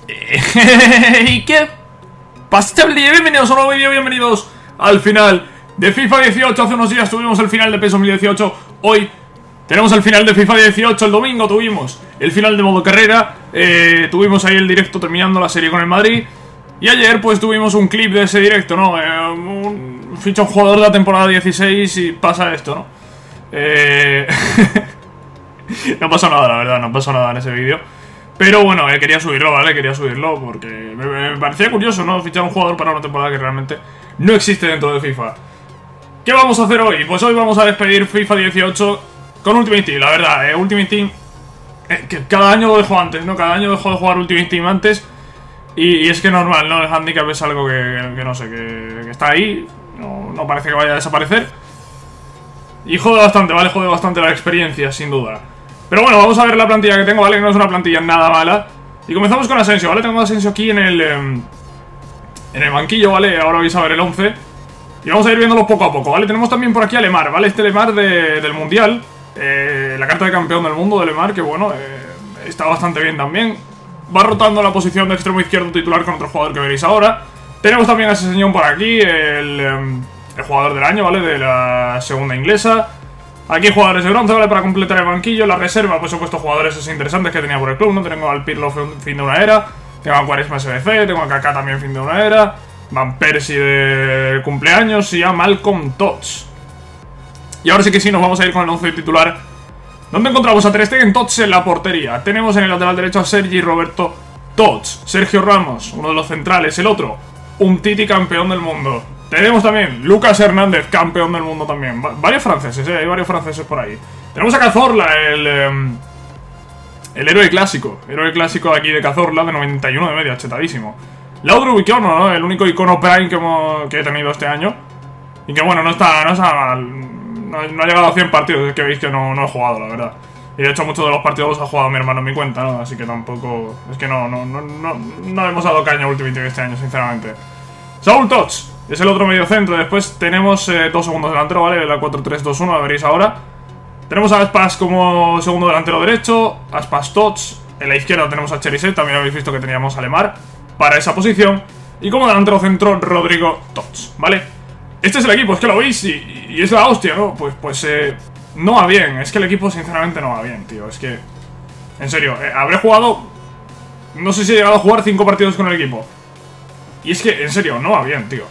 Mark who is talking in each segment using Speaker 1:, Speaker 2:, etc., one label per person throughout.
Speaker 1: ¿Y qué pasa? Bienvenidos a un nuevo vídeo, bienvenidos al final de FIFA 18. Hace unos días tuvimos el final de PES 2018. Hoy tenemos el final de FIFA 18. El domingo tuvimos el final de modo carrera. Tuvimos ahí el directo terminando la serie con el Madrid. Y ayer pues tuvimos un clip de ese directo, ¿no? Ficha un jugador de la temporada 16 y pasa esto, ¿no? No pasó nada, la verdad, no pasó nada en ese vídeo. Pero bueno, quería subirlo, ¿vale? Quería subirlo porque me parecía curioso, ¿no? Fichar un jugador para una temporada que realmente no existe dentro de FIFA. ¿Qué vamos a hacer hoy? Pues hoy vamos a despedir FIFA 18 con Ultimate Team, la verdad, Ultimate Team... que cada año lo dejo antes, ¿no? Cada año dejo de jugar Ultimate Team antes. Y es que normal, ¿no? El handicap es algo que no sé, que está ahí. No parece que vaya a desaparecer. Y jode bastante, ¿vale? Jode bastante la experiencia, sin duda. Pero bueno, vamos a ver la plantilla que tengo, ¿vale? No es una plantilla nada mala. Y comenzamos con Asensio, ¿vale? Tengo a Asensio aquí en el banquillo, ¿vale? Ahora vais a ver el 11. Y vamos a ir viéndolo poco a poco, ¿vale? Tenemos también por aquí a Lemar, ¿vale? Este Lemar del Mundial. La carta de campeón del mundo de Lemar, que bueno, está bastante bien también. Va rotando la posición de extremo izquierdo titular con otro jugador que veréis ahora. Tenemos también a ese señor por aquí, el jugador del año, ¿vale? De la segunda inglesa. Aquí jugadores de bronce, ¿vale? Para completar el banquillo. La reserva, pues he puesto jugadores interesantes que tenía por el club, ¿no? Tengo al Pirlo fin de una era. Tengo a Quaresma SBC, tengo a Kaká también fin de una era. Van Persie de cumpleaños y a Malcolm Tots. Y ahora sí que sí, nos vamos a ir con el 11 titular. ¿Dónde encontramos a Ter Stegen? Tots en la portería. Tenemos en el lateral derecho a Sergi Roberto Tots. Sergio Ramos, uno de los centrales. El otro, Umtiti, campeón del mundo. Tenemos también Lucas Hernández, campeón del mundo también. Varios franceses, hay varios franceses por ahí. Tenemos a Cazorla, el héroe clásico. Héroe clásico de aquí de Cazorla, de 91 de media, chetadísimo. Laudrup Icono, ¿no? El único icono Prime que he tenido este año. Y que bueno, no está mal. No ha llegado a 100 partidos, es que veis que no he jugado, la verdad. Y de hecho muchos de los partidos los ha jugado mi hermano en mi cuenta, ¿no? Así que tampoco... Es que no hemos dado caña a Ultimate este año, sinceramente. Saúl Tots es el otro medio centro. Después tenemos dos segundos delantero, ¿vale? La 4-3-2-1, la veréis ahora. Tenemos a Aspas como segundo delantero derecho. Aspas Tots. En la izquierda tenemos a Cherisev, también habéis visto que teníamos a Lemar para esa posición. Y como delantero centro, Rodrigo Tots, ¿vale? Este es el equipo, es que lo veis y es la hostia, ¿no? Pues no va bien, es que el equipo sinceramente no va bien, tío. Es que, en serio, habré jugado, no sé si he llegado a jugar 5 partidos con el equipo. Y es que, en serio, no va bien, tío.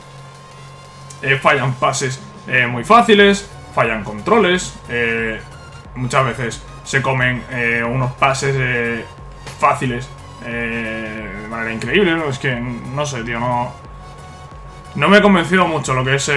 Speaker 1: Fallan pases muy fáciles, fallan controles, muchas veces se comen unos pases fáciles de manera increíble, ¿no? Es que, no sé, tío, no me ha convencido mucho lo que es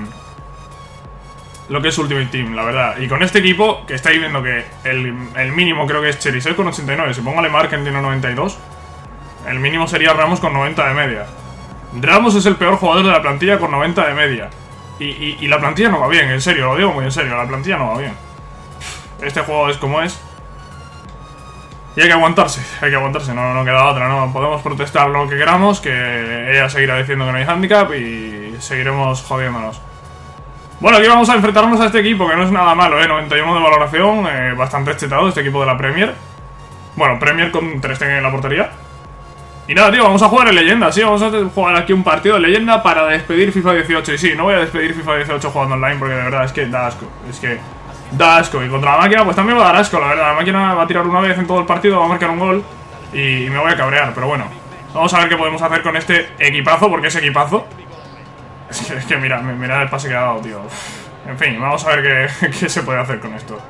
Speaker 1: Ultimate Team, la verdad. Y con este equipo, que estáis viendo que el mínimo creo que es Cherisev con 89. Si pongo a Lemar, que tiene 92, el mínimo sería Ramos con 90 de media. Ramos es el peor jugador de la plantilla con 90 de media. Y la plantilla no va bien, en serio, lo digo muy en serio. La plantilla no va bien. Este juego es como es. Y hay que aguantarse, no queda otra, ¿no? Podemos protestar lo que queramos, que ella seguirá diciendo que no hay handicap y seguiremos jodiéndonos. Bueno, aquí vamos a enfrentarnos a este equipo, que no es nada malo, 91 de valoración, bastante chetado este equipo de la Premier. Bueno, Premier con Ter Stegen en la portería. Y nada, tío, vamos a jugar en leyenda, sí, vamos a jugar aquí un partido de leyenda para despedir FIFA 18. Y sí, no voy a despedir FIFA 18 jugando online porque de verdad es que da asco, da asco. Y contra la máquina pues también va a dar asco, la verdad. La máquina va a tirar una vez en todo el partido, va a marcar un gol y me voy a cabrear, pero bueno. Vamos a ver qué podemos hacer con este equipazo, porque es equipazo. Es que mira el pase que ha dado, tío. En fin, vamos a ver qué se puede hacer con esto.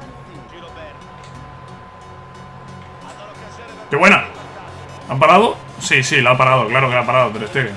Speaker 1: ¡Qué buena! ¿Han parado? Sí, la ha parado, claro que la ha parado Ter Stegen.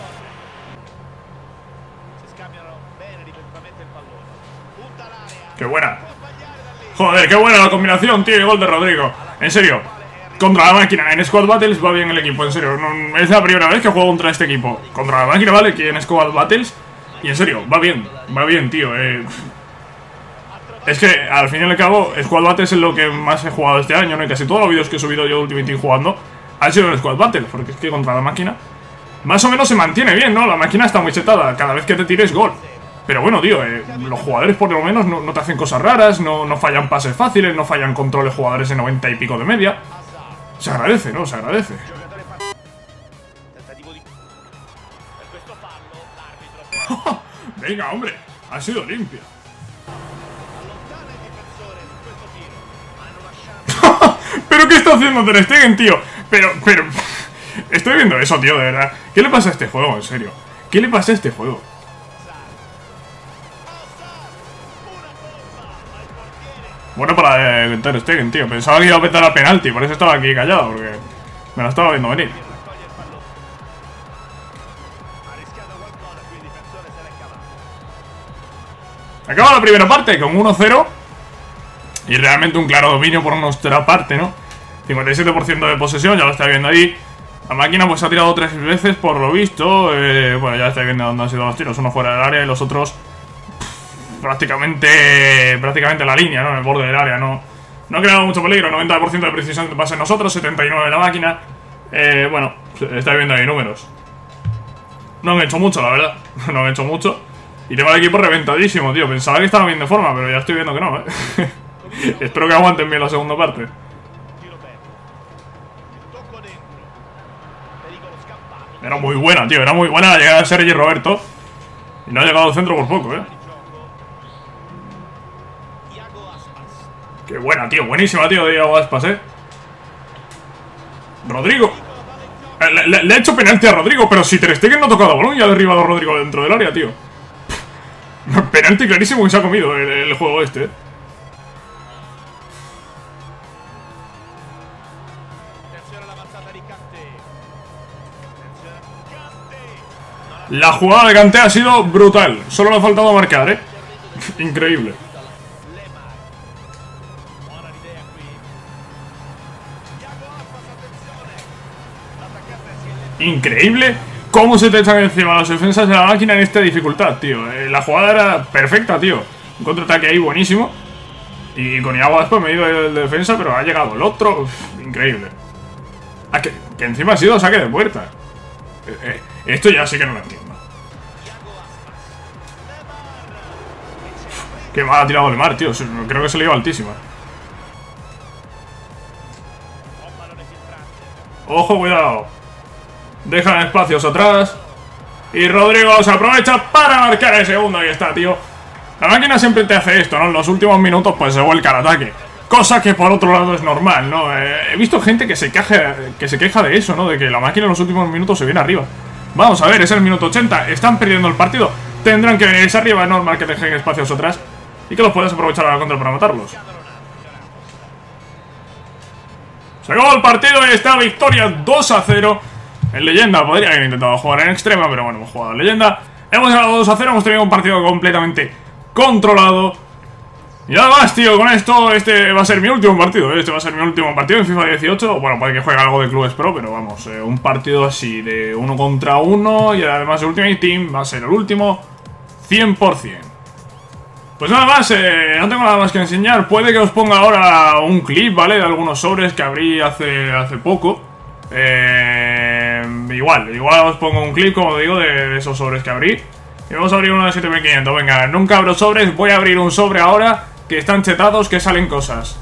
Speaker 1: ¡Qué buena! Joder, qué buena la combinación, tío, y gol de Rodrigo. En serio, contra la máquina, en Squad Battles va bien el equipo, en serio. Es la primera vez que juego contra este equipo. Contra la máquina, ¿vale? Que en Squad Battles. Y en serio, va bien, tío. Es que, al fin y al cabo, Squad Battles es lo que más he jugado este año, ¿no? Y casi todos los vídeos que he subido yo Ultimate Team jugando han sido en Squad Battles, porque es que contra la máquina más o menos se mantiene bien, ¿no? La máquina está muy chetada, cada vez que te tires gol. Pero bueno, tío, los jugadores por lo menos no te hacen cosas raras, no fallan pases fáciles, no fallan controles jugadores de 90 y pico de media. Se agradece, ¿no? Se agradece. Venga, hombre. Ha sido limpia. ¿Pero qué está haciendo Ter Stegen, tío? Pero... Estoy viendo eso, tío, de verdad. ¿Qué le pasa a este juego, en serio? ¿Qué le pasa a este juego? Bueno para Ter Stegen, tío. Pensaba que iba a petar a penalti, por eso estaba aquí callado, porque me la estaba viendo venir. Acaba la primera parte con 1-0. Y realmente un claro dominio por nuestra parte, ¿no? 57% de posesión, ya lo estáis viendo ahí. La máquina pues ha tirado 3 veces por lo visto. Bueno, ya estáis viendo dónde han sido los tiros. Uno fuera del área y los otros prácticamente en la línea, ¿no? En el borde del área, no ha creado mucho peligro. 90% de precisión de pase en nosotros, 79% de la máquina. Bueno, estáis viendo ahí números. No han hecho mucho, la verdad. No han hecho mucho. Y tengo el equipo reventadísimo, tío. Pensaba que estaba bien de forma, pero ya estoy viendo que no, Espero que aguanten bien la segunda parte. Era muy buena, tío. Era muy buena la llegada de Sergi Roberto. Y no ha llegado al centro por poco, Qué buena, tío. Buenísima, tío, de Iago Aspas, Rodrigo. Le ha hecho penalti a Rodrigo, pero si Ter Stegen no ha tocado balón y ha derribado a Rodrigo dentro del área, tío. Penalti clarísimo que se ha comido el juego este, La jugada de Kanté ha sido brutal. Solo le ha faltado marcar, Increíble. Increíble cómo se te echan encima las defensas de la máquina en esta dificultad, tío. La jugada era perfecta, tío. Un contraataque ahí buenísimo. Y con Iago Aspas me he ido el defensa, pero ha llegado el otro. Uf, increíble. Ah, que encima ha sido saque de puerta. Esto ya sí que no lo entiendo. Qué mal ha tirado Lemar, tío. Creo que se le iba altísima. Ojo, cuidado. Dejan espacios atrás. Y Rodrigo se aprovecha para marcar el segundo. Ahí está, tío. La máquina siempre te hace esto, ¿no? En los últimos minutos pues se vuelca al ataque. Cosa que por otro lado es normal, ¿no? He visto gente que se queja de eso, ¿no? De que la máquina en los últimos minutos se viene arriba. Vamos a ver, es el minuto 80. Están perdiendo el partido. Tendrán que venirse arriba. Es normal que dejen espacios atrás y que los puedas aprovechar a la contra para matarlos. Se acabó el partido y está victoria 2-0. En leyenda podría haber intentado jugar en extrema, pero bueno, hemos jugado en leyenda. Hemos ganado 2-0, hemos tenido un partido completamente controlado. Y nada más, tío, con esto, este va a ser mi último partido. Este va a ser mi último partido en FIFA 18. Bueno, puede que juegue algo de clubes pro, pero vamos, un partido así de 1 contra 1 y además de Ultimate Team va a ser el último 100%. Pues nada más, no tengo nada más que enseñar. Puede que os ponga ahora un clip, ¿vale? De algunos sobres que abrí hace poco. Igual os pongo un clip, como digo, de esos sobres que abrí. Y vamos a abrir uno de 7500. Venga, nunca abro sobres, voy a abrir un sobre ahora. Que están chetados, que salen cosas.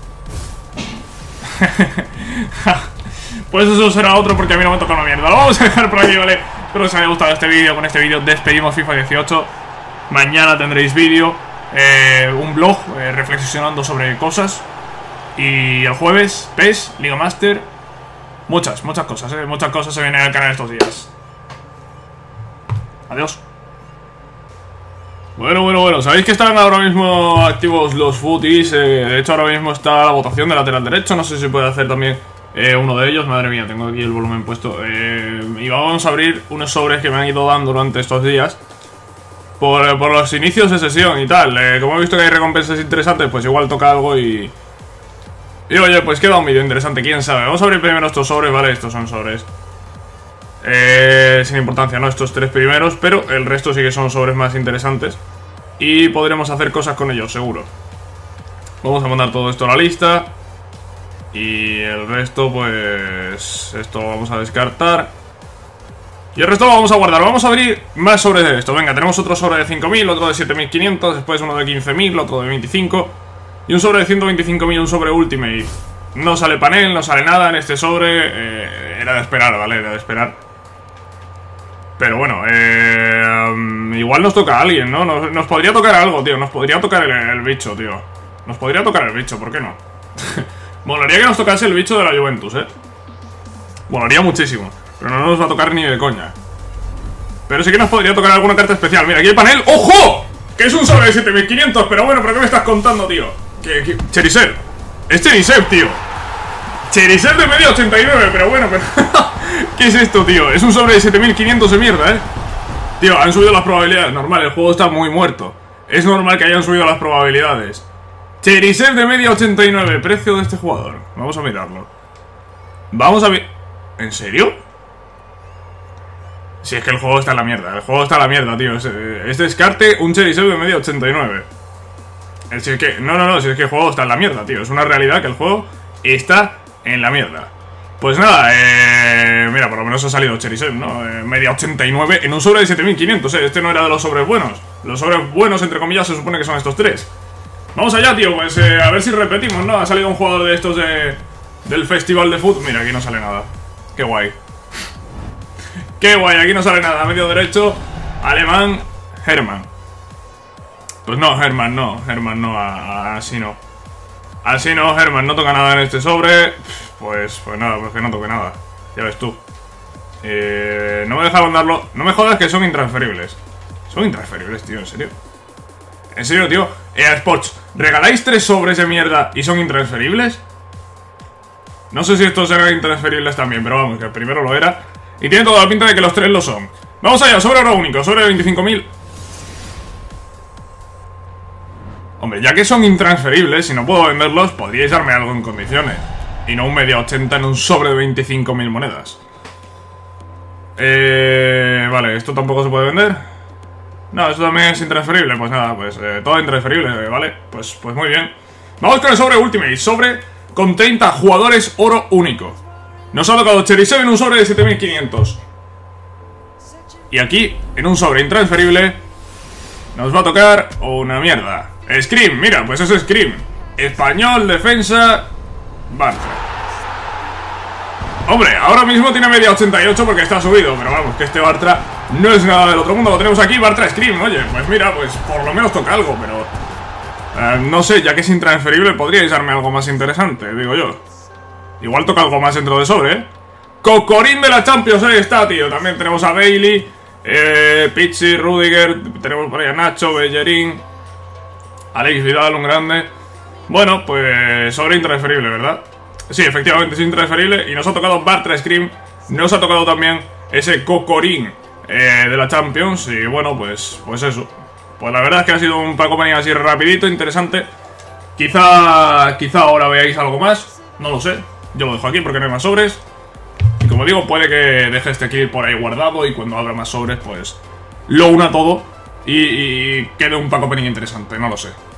Speaker 1: Pues eso será otro porque a mí no me toca una mierda. Lo vamos a dejar por aquí, ¿vale? Espero que os haya gustado este vídeo. Con este vídeo despedimos FIFA 18. Mañana tendréis vídeo, un blog reflexionando sobre cosas. Y el jueves, PES, Liga Master. Muchas cosas, muchas cosas se vienen al canal estos días. Adiós. Bueno, sabéis que están ahora mismo activos los footies. De hecho ahora mismo está la votación de lateral derecho. No sé si se puede hacer también uno de ellos. Madre mía, tengo aquí el volumen puesto. Y vamos a abrir unos sobres que me han ido dando durante estos días por los inicios de sesión y tal. Como he visto que hay recompensas interesantes, pues igual toca algo y oye, pues queda un vídeo interesante, quién sabe. Vamos a abrir primero estos sobres, ¿vale? Estos son sobres sin importancia, ¿no? Estos 3 primeros, pero el resto sí que son sobres más interesantes y podremos hacer cosas con ellos, seguro. Vamos a mandar todo esto a la lista y el resto, pues esto lo vamos a descartar y el resto lo vamos a guardar. Vamos a abrir más sobres de esto. Venga, tenemos otro sobre de 5000, otro de 7500, después uno de 15000, otro de 25 y un sobre de 125.000, un sobre Ultimate. No sale panel, no sale nada en este sobre. Era de esperar, ¿vale? Era de esperar. Pero bueno, igual nos toca a alguien, ¿no? Nos podría tocar algo, tío. Nos podría tocar el bicho, tío. Nos podría tocar el bicho, ¿por qué no? Molaría que nos tocase el bicho de la Juventus, Molaría muchísimo. Pero no nos va a tocar ni de coña. Pero sí que nos podría tocar alguna carta especial. Mira, aquí el panel. ¡Ojo! Que es un sobre de 7500. Pero bueno, ¿pero qué me estás contando, tío? Cherisev. Es Cherisev, tío. Cherisev de media 89. Pero bueno, pero... ¿Qué es esto, tío? Es un sobre de 7500 de mierda, Tío, han subido las probabilidades. Normal, el juego está muy muerto. Es normal que hayan subido las probabilidades. Cherisev de media 89. Precio de este jugador. Vamos a mirarlo. Vamos a ver... ¿En serio? Si es que el juego está en la mierda. El juego está en la mierda, tío. Es descarte un Cherisev de media 89. Si es que... No, si es que el juego está en la mierda, tío. Es una realidad que el juego está en la mierda. Pues nada, mira, por lo menos ha salido Cherisev, ¿no? Media 89 en un sobre de 7500, Este no era de los sobres buenos. Los sobres buenos, entre comillas, se supone que son estos tres. Vamos allá, tío, pues a ver si repetimos, ¿no? Ha salido un jugador de estos del festival de fútbol. Mira, aquí no sale nada. Qué guay. Qué guay, aquí no sale nada. Medio derecho, alemán, Hermann. Pues no, Hermann no, así no. Así no, Hermann no toca nada en este sobre. Pues nada, pues que no toque nada. Ya ves tú. No me dejaron darlo. No me jodas que son intransferibles. Son intransferibles, tío, en serio. En serio, tío. EA Sports, ¿regaláis 3 sobres de mierda y son intransferibles? No sé si estos eran intransferibles también, pero vamos, que el primero lo era. Y tiene toda la pinta de que los 3 lo son. Vamos allá, sobre oro único, sobre de 25.000. Hombre, ya que son intransferibles, si no puedo venderlos, podríais darme algo en condiciones. Y no un media 80 en un sobre de 25.000 monedas. Vale, ¿esto tampoco se puede vender? No, esto también es intransferible. Pues nada, pues todo intransferible, ¿vale? Pues muy bien. Vamos con el sobre Ultimate. Sobre con 30 jugadores oro único. Nos ha tocado Cherisev en un sobre de 7.500. Y aquí, en un sobre intransferible, nos va a tocar una mierda. Scream, mira, pues es Scream. Español, defensa, Bartra. Hombre, ahora mismo tiene media 88 porque está subido. Pero vamos, que este Bartra no es nada del otro mundo. Lo tenemos aquí, Bartra Scream. Oye, pues mira, pues por lo menos toca algo. Pero no sé, ya que es intransferible, podríais darme algo más interesante, digo yo. Igual toca algo más dentro de sobre, Cocorín de la Champions, ahí está, tío. También tenemos a Bailey, Pizzi, Rudiger. Tenemos por ahí a Nacho, Bellerín, Alex Vidal, un grande. Bueno, pues sobre intransferible, ¿verdad? Sí, efectivamente es intransferible. Y nos ha tocado Bartra Scream. Nos ha tocado también ese Cocorín de la Champions. Y bueno, pues eso. Pues la verdad es que ha sido un Paco Penny así rapidito, interesante. Quizá ahora veáis algo más. No lo sé. Yo lo dejo aquí porque no hay más sobres. Y como digo, puede que deje este clip por ahí guardado. Y cuando abra más sobres, pues lo una todo. Y quede un Paco Penny interesante, no lo sé.